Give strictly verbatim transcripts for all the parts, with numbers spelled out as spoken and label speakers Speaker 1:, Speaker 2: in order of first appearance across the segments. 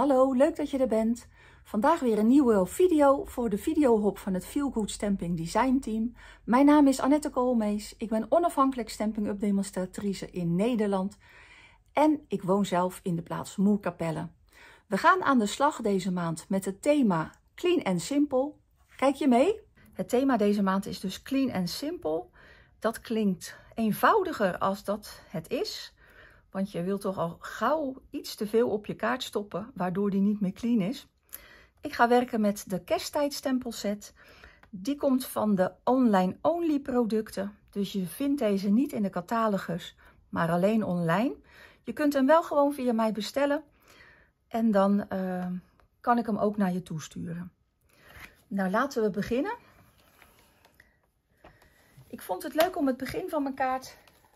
Speaker 1: hallo, leuk dat je er bent. Vandaag weer een nieuwe video voor de videohop van het Feel Good Stamping Design Team. Mijn naam is Annette Koolmees, ik ben onafhankelijk Stamping Up demonstratrice in Nederland en ik woon zelf in de plaats Moerkapelle. We gaan aan de slag deze maand met het thema Clean and Simple. Kijk je mee? Het thema deze maand is dus Clean and Simple. Dat klinkt eenvoudiger als dat het is. Want je wilt toch al gauw iets te veel op je kaart stoppen, waardoor die niet meer clean is. Ik ga werken met de kersttijd stempelset. Die komt van de online only producten. Dus je vindt deze niet in de catalogus, maar alleen online. Je kunt hem wel gewoon via mij bestellen. En dan uh, kan ik hem ook naar je toesturen. Nou, laten we beginnen. Ik vond het leuk om het begin van mijn kaart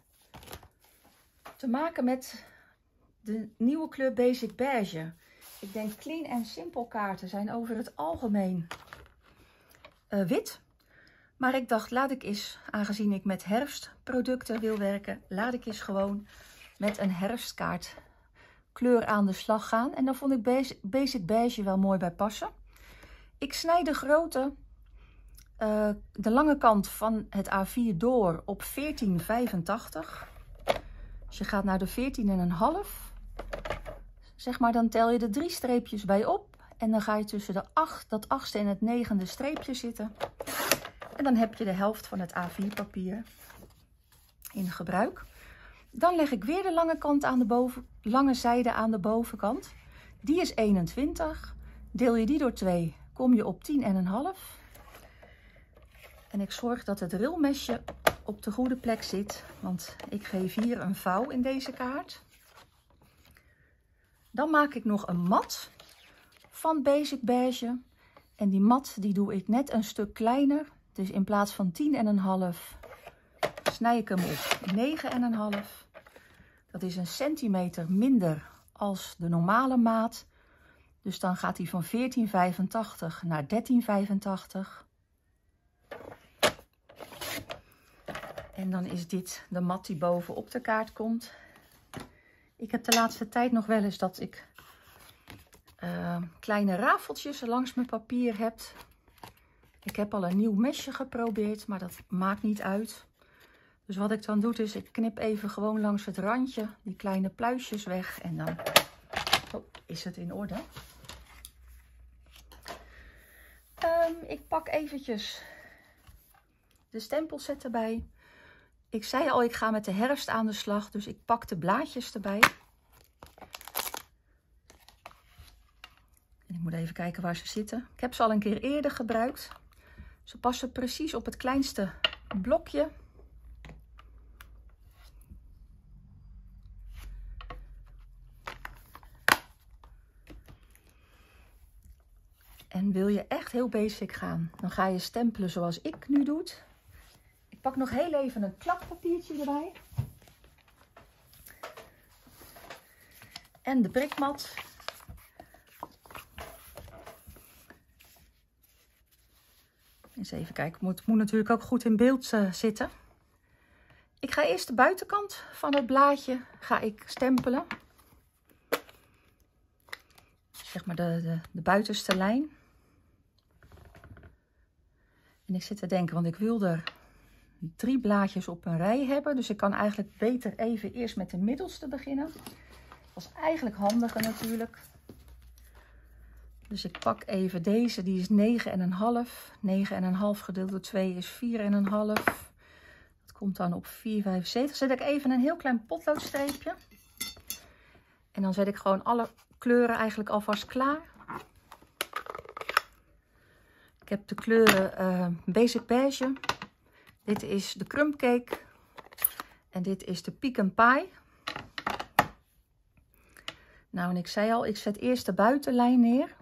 Speaker 1: te maken met de nieuwe kleur Basic Beige. Ik denk Clean and Simple kaarten zijn over het algemeen uh, wit. Maar ik dacht, laat ik eens, aangezien ik met herfstproducten wil werken, laat ik eens gewoon met een herfstkaart kleur aan de slag gaan. En dan vond ik Basic Beige wel mooi bij passen. Ik snijd de grootte, uh, de lange kant van het A vier door op veertien vijfentachtig. Als je gaat naar de veertien komma vijf, zeg maar, dan tel je de drie streepjes bij op. En dan ga je tussen de acht, dat achtste en het negende streepje zitten. En dan heb je de helft van het A vier papier in gebruik. Dan leg ik weer de lange kant aan de boven, lange zijde aan de bovenkant. Die is eenentwintig. Deel je die door twee, kom je op tien komma vijf. En ik zorg dat het rilmesje op de goede plek zit, want ik geef hier een vouw in deze kaart. Dan maak ik nog een mat van Basic Beige. En die mat die doe ik net een stuk kleiner. Dus in plaats van tien komma vijf snij ik hem op negen komma vijf. Dat is een centimeter minder als de normale maat. Dus dan gaat hij van veertien vijfentachtig naar dertien vijfentachtig. En dan is dit de mat die boven op de kaart komt. Ik heb de laatste tijd nog wel eens dat ik uh, kleine rafeltjes langs mijn papier heb. Ik heb al een nieuw mesje geprobeerd, maar dat maakt niet uit. Dus wat ik dan doe is, ik knip even gewoon langs het randje die kleine pluisjes weg. En dan oh, is het in orde. Um, ik pak eventjes de stempelset erbij. Ik zei al, ik ga met de herfst aan de slag, dus ik pak de blaadjes erbij. En ik moet even kijken waar ze zitten. Ik heb ze al een keer eerder gebruikt. Ze passen precies op het kleinste blokje. En wil je echt heel basic gaan, dan ga je stempelen zoals ik nu doe. Ik pak nog heel even een klappapiertje erbij. En de prikmat. Eens even kijken, het moet, moet natuurlijk ook goed in beeld uh, zitten. Ik ga eerst de buitenkant van het blaadje ga ik stempelen. Zeg maar de, de, de buitenste lijn. En ik zit te denken, want ik wil er drie blaadjes op een rij hebben. Dus ik kan eigenlijk beter even eerst met de middelste beginnen. Dat is eigenlijk handiger natuurlijk. Dus ik pak even deze, die is negen komma vijf. negen komma vijf gedeeld door twee is vier komma vijf. Dat komt dan op vier komma vijfenzeventig. Zet ik even een heel klein potloodstreepje. En dan zet ik gewoon alle kleuren eigenlijk alvast klaar. Ik heb de kleuren uh, Basic Beige. Dit is de Crumb Cake. En dit is de Pecan Pie. Nou, en ik zei al, ik zet eerst de buitenlijn neer.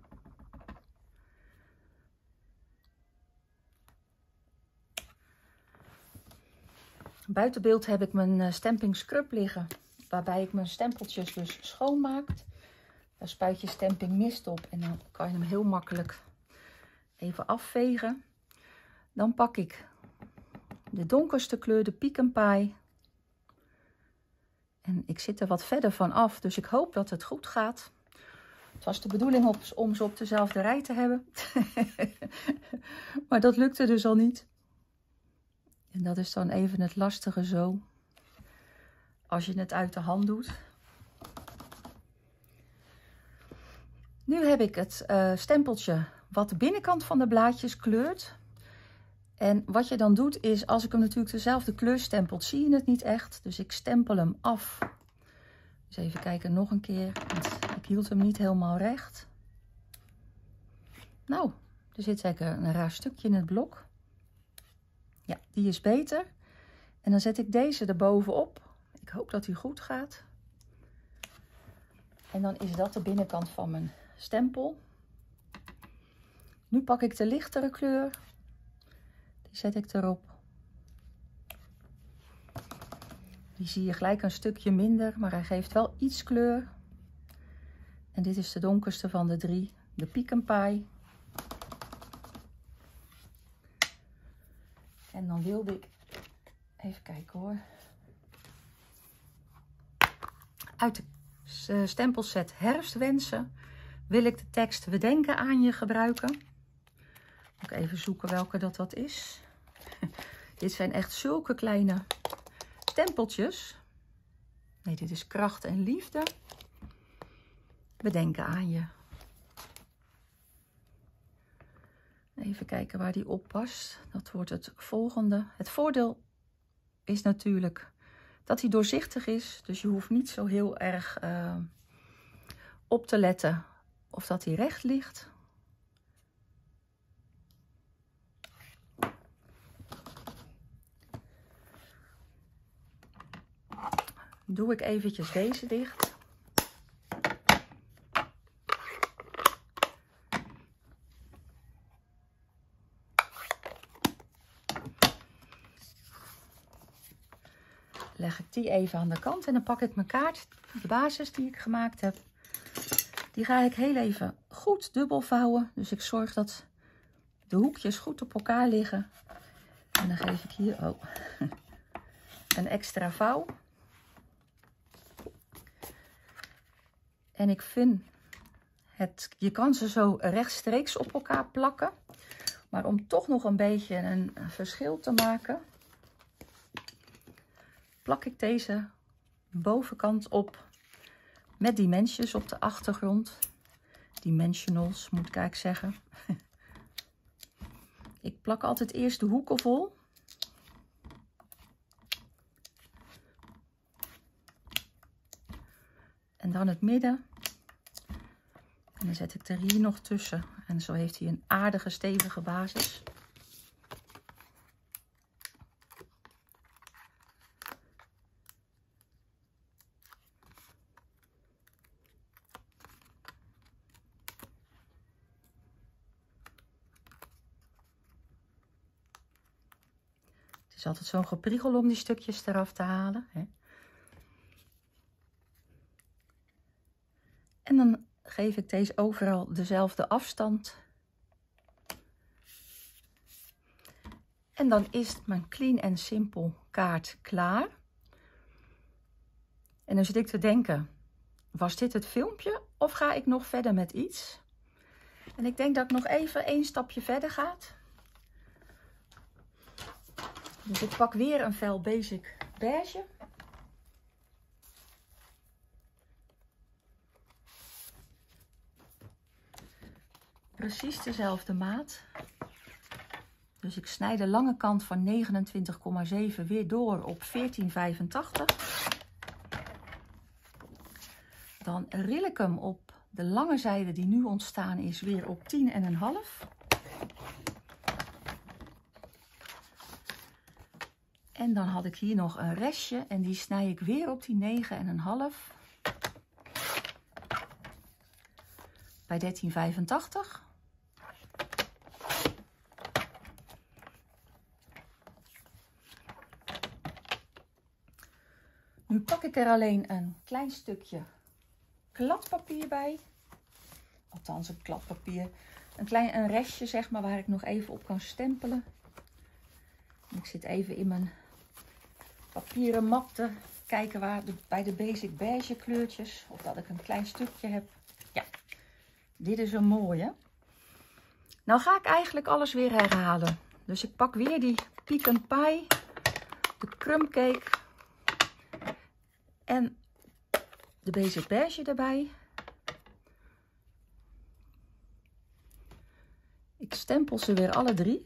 Speaker 1: Buiten beeld heb ik mijn stamping scrub liggen. Waarbij ik mijn stempeltjes dus schoonmaak. Daar spuit je stamping mist op. En dan kan je hem heel makkelijk even afvegen. Dan pak ik de donkerste kleur, de Pecan Pie. En ik zit er wat verder van af, dus ik hoop dat het goed gaat. Het was de bedoeling op, om ze op dezelfde rij te hebben. Maar dat lukte dus al niet. En dat is dan even het lastige zo. Als je het uit de hand doet. Nu heb ik het uh, stempeltje wat de binnenkant van de blaadjes kleurt. En wat je dan doet is, als ik hem natuurlijk dezelfde kleur stempelt, zie je het niet echt. Dus ik stempel hem af. Dus even kijken nog een keer. Want ik hield hem niet helemaal recht. Nou, er zit zeker een raar stukje in het blok. Ja, die is beter. En dan zet ik deze erbovenop. Ik hoop dat die goed gaat. En dan is dat de binnenkant van mijn stempel. Nu pak ik de lichtere kleur. Die zet ik erop. Die zie je gelijk een stukje minder, maar hij geeft wel iets kleur. En dit is de donkerste van de drie, de Pecan Pie. En dan wilde ik, even kijken hoor, uit de stempelset Herfstwensen wil ik de tekst We denken aan je gebruiken. Moet ik even zoeken welke dat dat is. Dit zijn echt zulke kleine stempeltjes. Nee, dit is Kracht en Liefde. We denken aan je. Even kijken waar die op past. Dat wordt het volgende. Het voordeel is natuurlijk dat hij doorzichtig is. Dus je hoeft niet zo heel erg uh, op te letten of dat hij recht ligt. Doe ik eventjes deze dicht. Leg ik die even aan de kant en dan pak ik mijn kaart, de basis die ik gemaakt heb. Die ga ik heel even goed dubbel vouwen. Dus ik zorg dat de hoekjes goed op elkaar liggen. En dan geef ik hier oh, een extra vouw. En ik vind, het, je kan ze zo rechtstreeks op elkaar plakken. Maar om toch nog een beetje een verschil te maken, plak ik deze bovenkant op met dimensions op de achtergrond. Dimensionals moet ik eigenlijk zeggen. Ik plak altijd eerst de hoeken vol. En dan het midden. En dan zet ik er hier nog tussen. En zo heeft hij een aardige stevige basis. Het is altijd zo'n gepriegel om die stukjes eraf te halen. Hè? En dan geef ik deze overal dezelfde afstand. En dan is mijn Clean en Simple kaart klaar. En dan zit ik te denken, was dit het filmpje of ga ik nog verder met iets? En ik denk dat ik nog even één stapje verder ga. Dus ik pak weer een fel Basic Beige. Precies dezelfde maat. Dus ik snij de lange kant van negenentwintig komma zeven weer door op veertien vijfentachtig. Dan ril ik hem op de lange zijde die nu ontstaan is weer op tien en een half. En dan had ik hier nog een restje en die snij ik weer op die negen en een half. Bij dertien vijfentachtig. Nu pak ik er alleen een klein stukje kladpapier bij. Althans een kladpapier. Een klein een restje zeg maar waar ik nog even op kan stempelen. Ik zit even in mijn papieren map te kijken waar de, bij de Basic Beige kleurtjes. Of dat ik een klein stukje heb. Ja, Dit is een mooie. Nou ga ik eigenlijk alles weer herhalen. Dus ik pak weer die pecan pie, de crumb cake en de basic beige erbij. Ik stempel ze weer alle drie.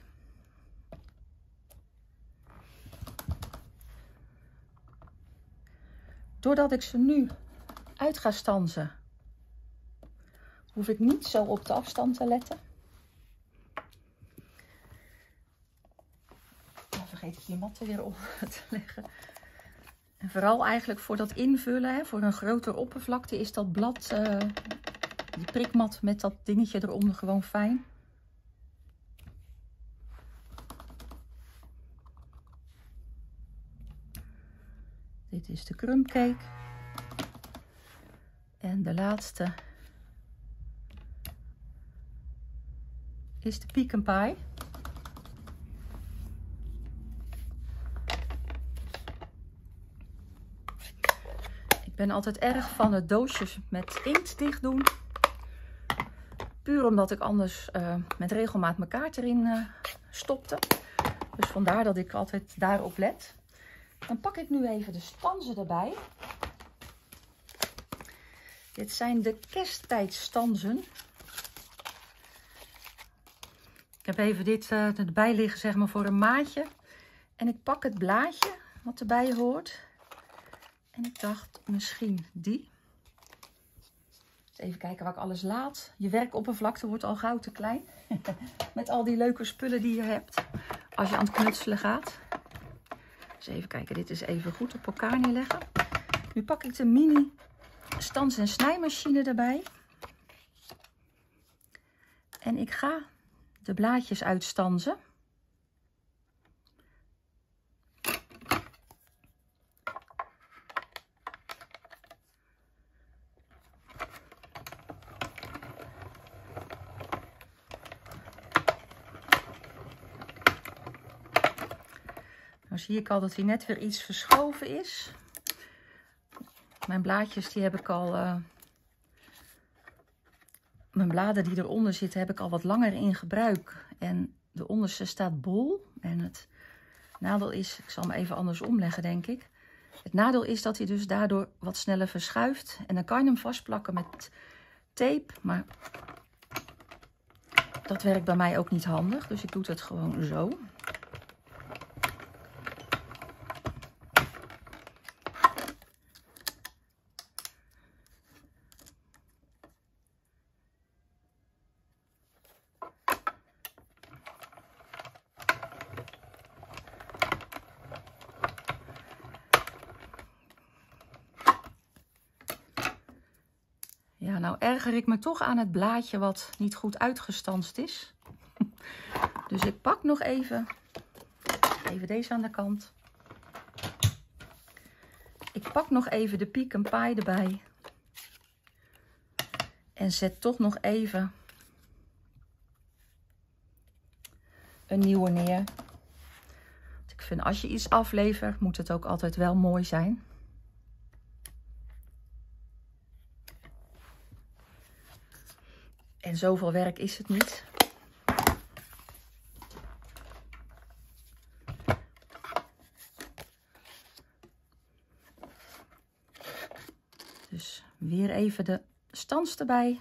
Speaker 1: Doordat ik ze nu uit ga stansen, hoef ik niet zo op de afstand te letten. Dan vergeet ik die matten weer op te leggen. En vooral eigenlijk voor dat invullen, hè, voor een grotere oppervlakte, is dat blad, uh, die prikmat met dat dingetje eronder gewoon fijn. Dit is de crumb cake. En de laatste is de pecan pie. Ik ben altijd erg van het doosjes met inkt dicht doen. Puur omdat ik anders uh, met regelmaat mijn kaart erin uh, stopte. Dus vandaar dat ik altijd daarop let. Dan pak ik nu even de stanzen erbij. Dit zijn de kersttijdstanzen. Ik heb even dit uh, erbij liggen, zeg maar, voor een maatje. En ik pak het blaadje wat erbij hoort. En ik dacht misschien die. Even kijken waar ik alles laat. Je werkoppervlakte wordt al gauw te klein. Met al die leuke spullen die je hebt als je aan het knutselen gaat. Dus even kijken, dit is even goed op elkaar neerleggen. Nu pak ik de mini stans- en snijmachine erbij. En ik ga de blaadjes uitstanzen. Nou zie ik al dat hij net weer iets verschoven is. Mijn blaadjes die heb ik al, uh, mijn bladen die eronder zitten heb ik al wat langer in gebruik. En de onderste staat bol. En het nadeel is, ik zal hem even anders omleggen denk ik. Het nadeel is dat hij dus daardoor wat sneller verschuift. En dan kan je hem vastplakken met tape. Maar dat werkt bij mij ook niet handig. Dus ik doe het gewoon zo. Ja, nou erger ik me toch aan het blaadje wat niet goed uitgestanst is. Dus ik pak nog even, even deze aan de kant. Ik pak nog even de pecan pie erbij. En zet toch nog even een nieuwe neer. Want ik vind als je iets aflevert, moet het ook altijd wel mooi zijn. En zoveel werk is het niet. Dus weer even de stans erbij.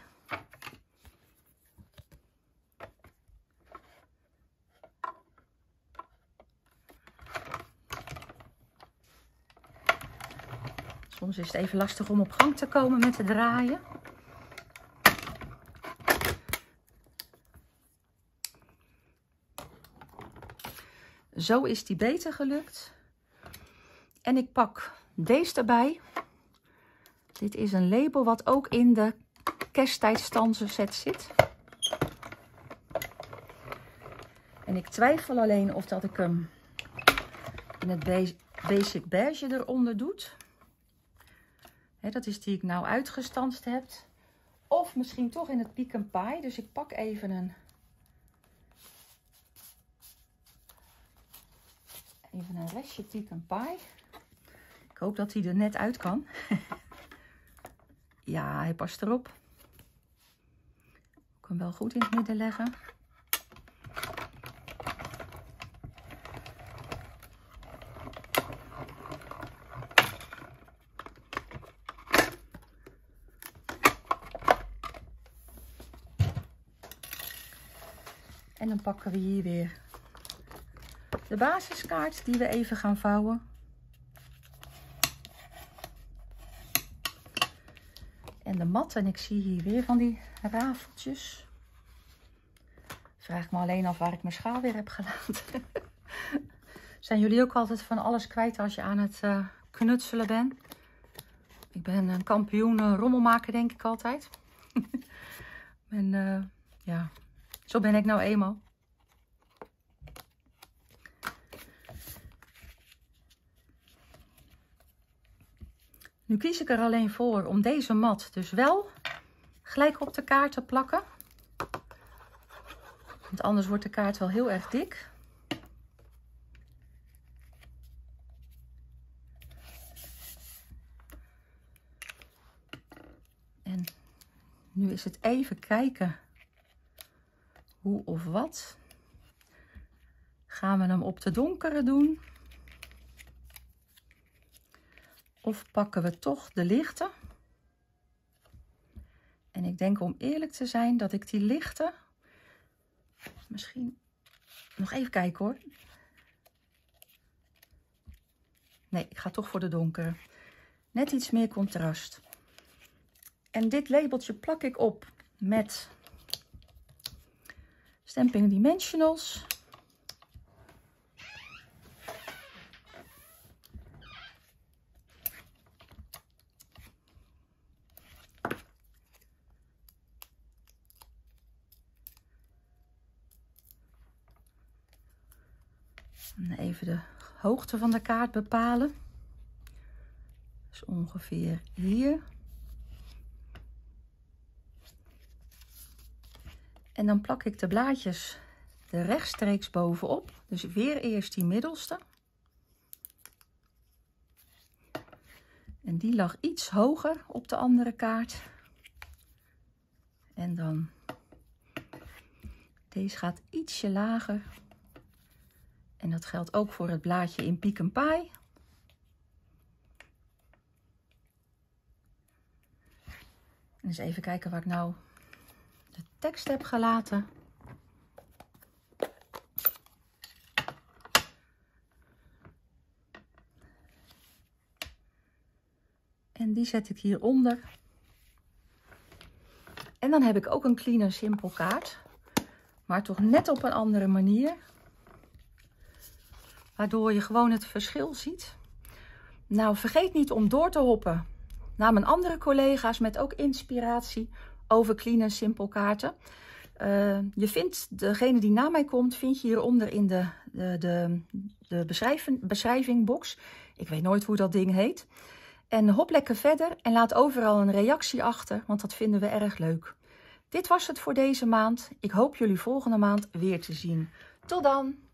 Speaker 1: Soms is het even lastig om op gang te komen met het draaien. Zo is die beter gelukt. En ik pak deze erbij. Dit is een label wat ook in de kersttijdstanzen set zit. En ik twijfel alleen of dat ik hem in het basic beige eronder doe. He, dat is die ik nou uitgestanst heb. Of misschien toch in het pecan pie. Dus ik pak even een... Even een restje pecan pie. Ik hoop dat hij er net uit kan. Ja, hij past erop. hem wel goed in het midden leggen. En dan pakken we hier weer de basiskaart die we even gaan vouwen. En de mat. En ik zie hier weer van die rafeltjes. Vraag ik me alleen af waar ik mijn schaal weer heb gelaten. Zijn jullie ook altijd van alles kwijt als je aan het uh, knutselen bent? Ik ben een kampioen uh, rommelmaker, denk ik altijd. en uh, ja, zo ben ik nou eenmaal. Nu kies ik er alleen voor om deze mat dus wel gelijk op de kaart te plakken. Want anders wordt de kaart wel heel erg dik. En nu is het even kijken hoe of wat. Gaan we hem op de donkere doen? Of pakken we toch de lichte? En ik denk, om eerlijk te zijn, dat ik die lichte... Misschien nog even kijken hoor. Nee, ik ga toch voor de donkere. Net iets meer contrast. En dit labeltje plak ik op met Stampin' Dimensionals. Even de hoogte van de kaart bepalen. Dus ongeveer hier. En dan plak ik de blaadjes er rechtstreeks bovenop. Dus weer eerst die middelste. En die lag iets hoger op de andere kaart. En dan deze gaat ietsje lager. En dat geldt ook voor het blaadje in Peek 'n Pie. En eens even kijken waar ik nou de tekst heb gelaten. En die zet ik hieronder. En dan heb ik ook een Clean en Simple kaart. Maar toch net op een andere manier. Waardoor je gewoon het verschil ziet. Nou, vergeet niet om door te hoppen naar mijn andere collega's met ook inspiratie over Clean en Simple kaarten. Uh, je vindt, degene die na mij komt, vind je hieronder in de, de, de, de beschrijving, beschrijvingbox. Ik weet nooit hoe dat ding heet. En hop lekker verder en laat overal een reactie achter, want dat vinden we erg leuk. Dit was het voor deze maand. Ik hoop jullie volgende maand weer te zien. Tot dan!